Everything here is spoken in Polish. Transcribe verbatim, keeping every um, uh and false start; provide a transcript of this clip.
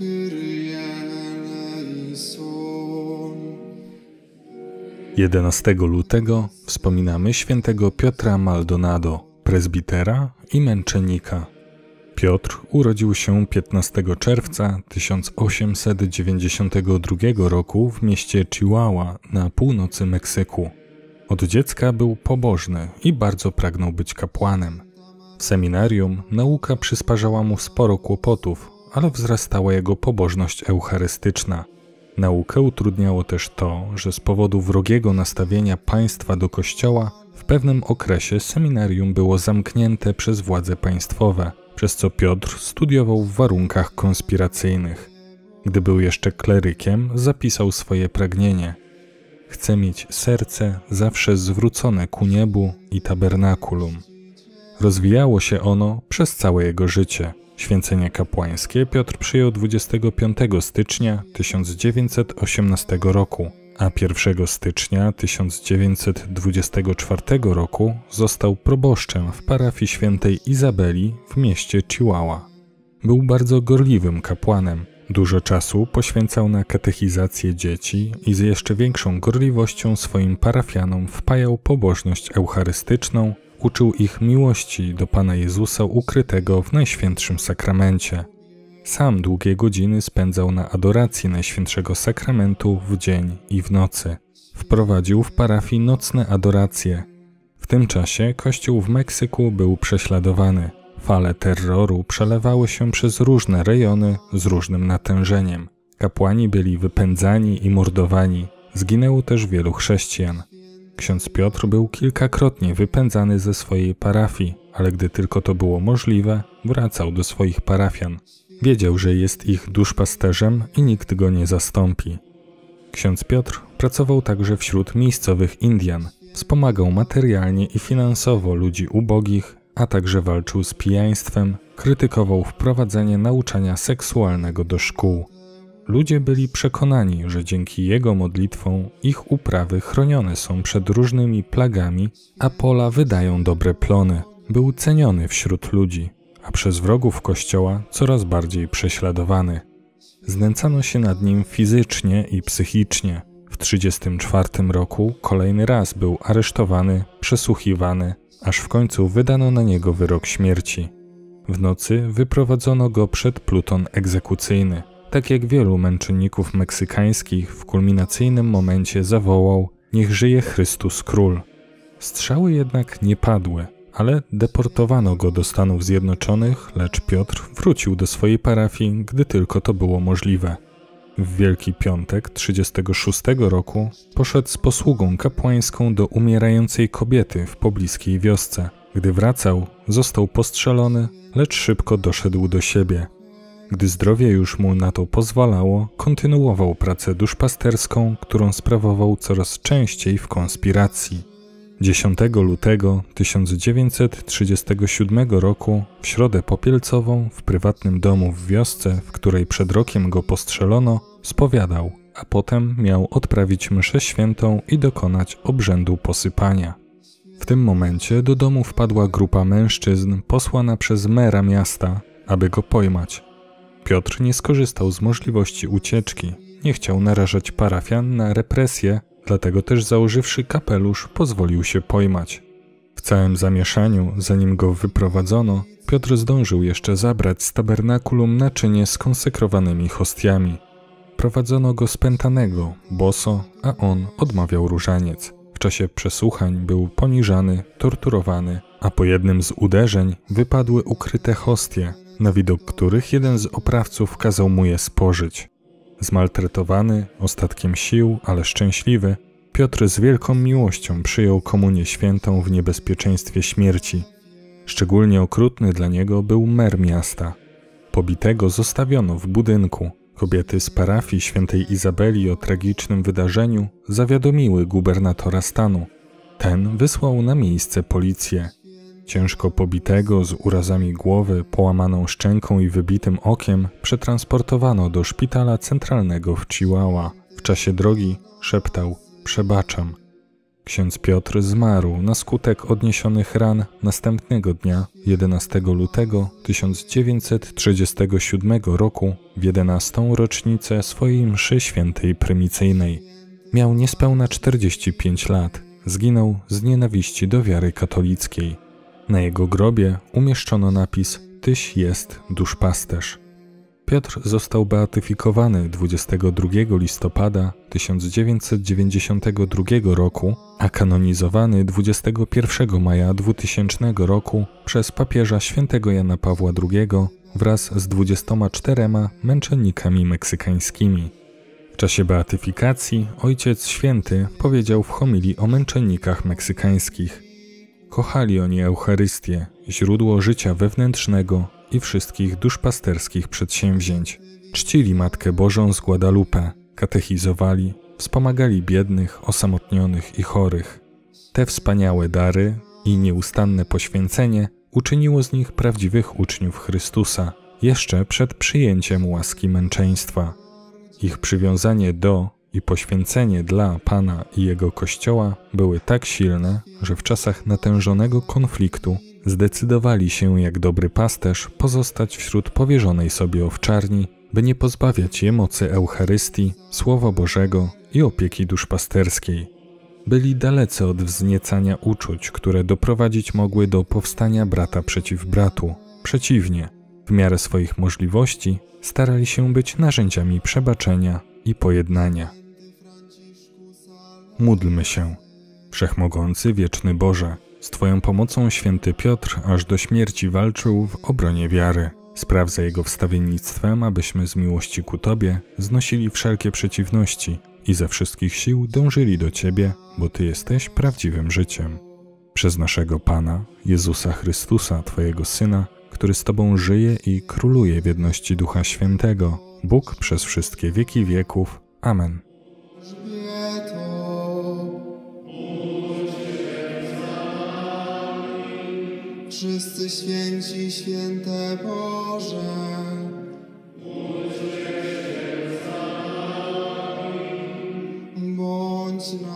jedenastego lutego wspominamy świętego Piotra Maldonado, prezbitera i męczennika. Piotr urodził się piętnastego czerwca tysiąc osiemset dziewięćdziesiątego drugiego roku w mieście Chihuahua na północy Meksyku. Od dziecka był pobożny i bardzo pragnął być kapłanem. W seminarium nauka przysparzała mu sporo kłopotów, ale wzrastała jego pobożność eucharystyczna. Naukę utrudniało też to, że z powodu wrogiego nastawienia państwa do kościoła w pewnym okresie seminarium było zamknięte przez władze państwowe, przez co Piotr studiował w warunkach konspiracyjnych. Gdy był jeszcze klerykiem, zapisał swoje pragnienie. Chcę mieć serce zawsze zwrócone ku niebu i tabernakulum. Rozwijało się ono przez całe jego życie. Święcenie kapłańskie Piotr przyjął dwudziestego piątego stycznia tysiąc dziewięćset osiemnastego roku, a pierwszego stycznia tysiąc dziewięćset dwudziestego czwartego roku został proboszczem w parafii świętej Izabeli w mieście Chihuahua. Był bardzo gorliwym kapłanem. Dużo czasu poświęcał na katechizację dzieci i z jeszcze większą gorliwością swoim parafianom wpajał pobożność eucharystyczną, uczył ich miłości do Pana Jezusa ukrytego w Najświętszym Sakramencie. Sam długie godziny spędzał na adoracji Najświętszego Sakramentu w dzień i w nocy. Wprowadził w parafii nocne adoracje. W tym czasie kościół w Meksyku był prześladowany. Fale terroru przelewały się przez różne rejony z różnym natężeniem. Kapłani byli wypędzani i mordowani. Zginęło też wielu chrześcijan. Ksiądz Piotr był kilkakrotnie wypędzany ze swojej parafii, ale gdy tylko to było możliwe, wracał do swoich parafian. Wiedział, że jest ich duszpasterzem i nikt go nie zastąpi. Ksiądz Piotr pracował także wśród miejscowych Indian. Wspomagał materialnie i finansowo ludzi ubogich, a także walczył z pijaństwem, krytykował wprowadzenie nauczania seksualnego do szkół. Ludzie byli przekonani, że dzięki jego modlitwom ich uprawy chronione są przed różnymi plagami, a pola wydają dobre plony. Był ceniony wśród ludzi, a przez wrogów Kościoła coraz bardziej prześladowany. Znęcano się nad nim fizycznie i psychicznie. W trzydziestym czwartym roku kolejny raz był aresztowany, przesłuchiwany, aż w końcu wydano na niego wyrok śmierci. W nocy wyprowadzono go przed pluton egzekucyjny. Tak jak wielu męczenników meksykańskich w kulminacyjnym momencie zawołał: niech żyje Chrystus Król. Strzały jednak nie padły, ale deportowano go do Stanów Zjednoczonych, lecz Piotr wrócił do swojej parafii, gdy tylko to było możliwe. W Wielki Piątek trzydziestego szóstego roku poszedł z posługą kapłańską do umierającej kobiety w pobliskiej wiosce. Gdy wracał, został postrzelony, lecz szybko doszedł do siebie. Gdy zdrowie już mu na to pozwalało, kontynuował pracę duszpasterską, którą sprawował coraz częściej w konspiracji. dziesiątego lutego tysiąc dziewięćset trzydziestego siódmego roku w środę popielcową w prywatnym domu w wiosce, w której przed rokiem go postrzelono, spowiadał, a potem miał odprawić mszę świętą i dokonać obrzędu posypania. W tym momencie do domu wpadła grupa mężczyzn posłana przez mera miasta, aby go pojmać. Piotr nie skorzystał z możliwości ucieczki, nie chciał narażać parafian na represje, dlatego też założywszy kapelusz pozwolił się pojmać. W całym zamieszaniu, zanim go wyprowadzono, Piotr zdążył jeszcze zabrać z tabernakulum naczynie z konsekrowanymi hostiami. Prowadzono go spętanego, boso, a on odmawiał różaniec. W czasie przesłuchań był poniżany, torturowany, a po jednym z uderzeń wypadły ukryte hostie, na widok których jeden z oprawców kazał mu je spożyć. Zmaltretowany, ostatkiem sił, ale szczęśliwy, Piotr z wielką miłością przyjął komunię świętą w niebezpieczeństwie śmierci. Szczególnie okrutny dla niego był mer miasta. Pobitego zostawiono w budynku. Kobiety z parafii świętej Izabeli o tragicznym wydarzeniu zawiadomiły gubernatora stanu. Ten wysłał na miejsce policję. Ciężko pobitego, z urazami głowy, połamaną szczęką i wybitym okiem przetransportowano do szpitala centralnego w Chihuahua. W czasie drogi szeptał: przebaczam. Ksiądz Piotr zmarł na skutek odniesionych ran następnego dnia, jedenastego lutego tysiąc dziewięćset trzydziestego siódmego roku, w jedenastą rocznicę swojej mszy świętej prymicyjnej. Miał niespełna czterdzieści pięć lat. Zginął z nienawiści do wiary katolickiej. Na jego grobie umieszczono napis „Tyś jest duszpasterz”. Piotr został beatyfikowany dwudziestego drugiego listopada tysiąc dziewięćset dziewięćdziesiątego drugiego roku, a kanonizowany dwudziestego pierwszego maja dwutysięcznego roku przez papieża świętego Jana Pawła drugiego wraz z dwudziestoma czterema męczennikami meksykańskimi. W czasie beatyfikacji Ojciec Święty powiedział w homilii o męczennikach meksykańskich. Kochali oni Eucharystię, źródło życia wewnętrznego i wszystkich duszpasterskich przedsięwzięć. Czcili Matkę Bożą z Guadalupe, katechizowali, wspomagali biednych, osamotnionych i chorych. Te wspaniałe dary i nieustanne poświęcenie uczyniło z nich prawdziwych uczniów Chrystusa, jeszcze przed przyjęciem łaski męczeństwa. Ich przywiązanie do i poświęcenie dla Pana i Jego Kościoła były tak silne, że w czasach natężonego konfliktu zdecydowali się jak dobry pasterz pozostać wśród powierzonej sobie owczarni, by nie pozbawiać je mocy Eucharystii, Słowa Bożego i opieki duszpasterskiej. Byli dalecy od wzniecania uczuć, które doprowadzić mogły do powstania brata przeciw bratu. Przeciwnie, w miarę swoich możliwości starali się być narzędziami przebaczenia i pojednania. Módlmy się. Wszechmogący, wieczny Boże, z Twoją pomocą święty Piotr aż do śmierci walczył w obronie wiary. Spraw za jego wstawiennictwem, abyśmy z miłości ku Tobie znosili wszelkie przeciwności i ze wszystkich sił dążyli do Ciebie, bo Ty jesteś prawdziwym życiem. Przez naszego Pana, Jezusa Chrystusa, Twojego Syna, który z Tobą żyje i króluje w jedności Ducha Świętego, Bóg przez wszystkie wieki wieków. Amen. Wszyscy święci, święte Boże, bądź na